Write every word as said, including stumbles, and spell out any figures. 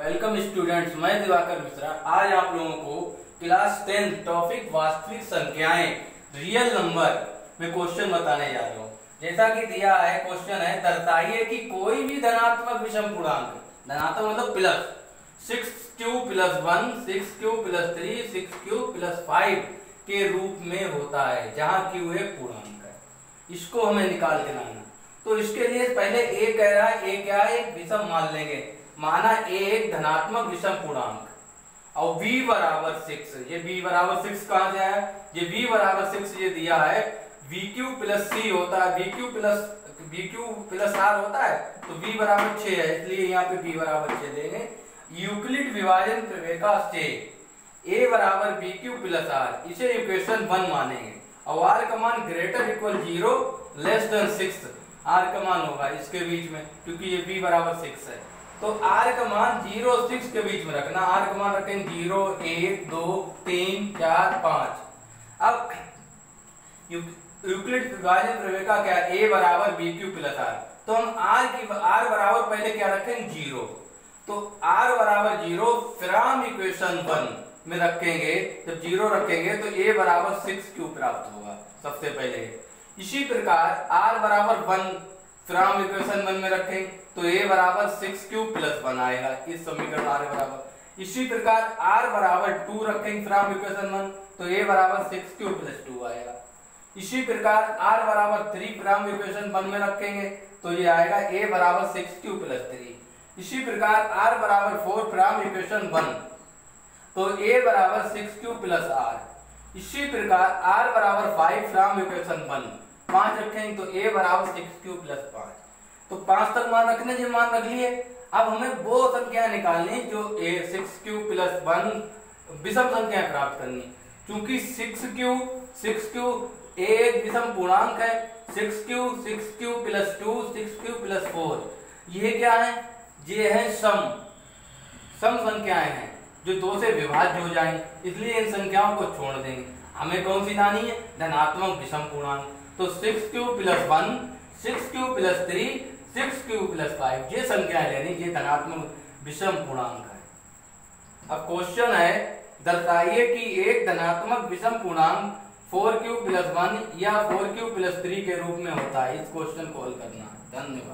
Welcome students, मैं दिवाकर मिश्रा। आज आप लोगों को क्लास टेन टॉपिक वास्तविक संख्याएं रियल नंबर में क्वेश्चन बताने जा रहा हूँ। जैसा कि दिया है क्वेश्चन है, दर्शाइए कि कोई भी धनात्मक विषम पूर्णांक, धनात्मक मतलब plus six q plus one, six q plus three, six q plus five के रूप में होता है, जहाँ क्यू एक पूर्णांक है। इसको हमें निकाल के लाना। तो इसके लिए पहले ए कह रहा है, ए क्या है, एक विषम मान लेंगे। माना ए एक धनात्मक विषम पूर्णांक और v बराबर सिक्स। ये v बराबर सिक्स कहां से आया? ये v बराबर सिक्स ये दिया है, वी क्यू प्लस सी होता है, v q plus v q plus r होता है, तो v बराबर छह है, इसलिए यहाँ पे v बराबर छह देंगे। यूक्लिड विभाजन प्रमेय से a बराबर वी क्यू प्लस आर, इसे इक्वेशन वन मानेंगे और r का मान greater equal zero less than six, r का मान होगा इसके बीच में, क्योंकि ये v बराबर सिक्स है। तो r का मान जीरो सिक्स के बीच में रखना। r का मान रखेंगे जीरो, एक, दो, तीन, चार, पांच। अब यूक्लिड विभाजन प्रमेय का क्या, a बराबर बी क्यू प्लस आर, तो हम r की r बराबर पहले क्या रखेंगे, जीरो। तो r बराबर जीरो फ्रॉम इक्वेशन वन में रखेंगे। जब जीरो रखेंगे तो a बराबर सिक्स क्यू प्राप्त होगा सबसे पहले। इसी प्रकार r बराबर वन फ्रॉम इक्वेशन वन में रखें तो a बराबर सिक्स क्यू प्लस वन आएगा, इस समीकरण r बराबर। इसी प्रकार r बराबर टू रखेंगे फ्रॉम इक्वेशन वन तो a बराबर सिक्स क्यू प्लस टू आएगा। इसी प्रकार r बराबर थ्री फ्रॉम इक्वेशन वन में रखेंगे तो ये आएगा a बराबर सिक्स क्यू प्लस थ्री। इसी प्रकार r बराबर फोर फ्रॉम इक्वेशन वन तो a बराबर सिक्स क्यू प्लस आर। इसी प्रकार r बराबर फाइव फ्रॉम इक्वेशन वन, पांच रखेंगे तो a बराबर सिक्स क्यू प्लस पांच। तो पांच तक मान रखने जो मान रख लिए। अब हमें वो संख्या निकालनी जो a six q plus one विषम संख्या प्राप्त करनी। क्योंकि सिक्स क्यू सिक्स क्यू एक विषम पूर्णांक है, six q six q plus two, six q plus four, ये क्या है, ये है सम सम संख्याएं हैं जो दो से विभाज्य हो जाएंगे, इसलिए इन संख्याओं को छोड़ देंगे। हमें कौन सी लानी है, धनात्मक विषम पूर्णांक। तो six q plus one, six q plus three, six q plus five, ये संख्याएं लेनी, ये धनात्मक विषम पूर्णांक है। अब क्वेश्चन है, दर्शाइए कि एक धनात्मक विषम पूर्णांक फोर क्यू प्लस वन या फोर क्यू प्लस थ्री के रूप में होता है। इस क्वेश्चन को हल करना है। धन्यवाद।